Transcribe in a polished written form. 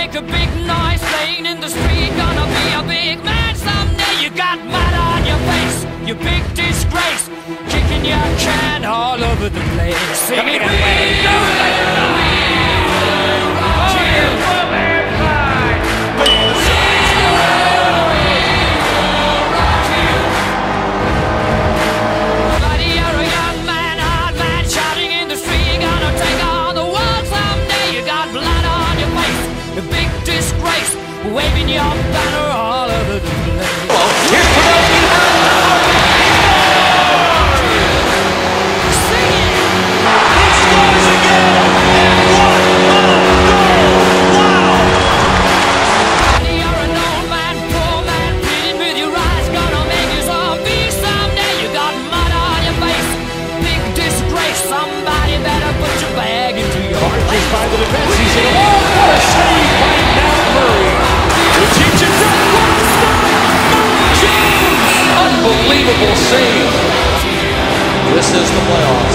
make a big noise playing in the street. Gonna be a big man someday. You got mud on your face, you big disgrace, kicking your can all over the place. Singing, we go waving your banner all over the place. Here's Penelope. Sing it! He scores again! And what a goal! Wow! You're an old man, poor man, pleading with your eyes. Gonna make you zombie someday. You got mud on your face, big disgrace. Somebody better put your bag into your place. By the defense, he's in a ball. What a save by Matt Murray. Unbelievable save. This is the playoff.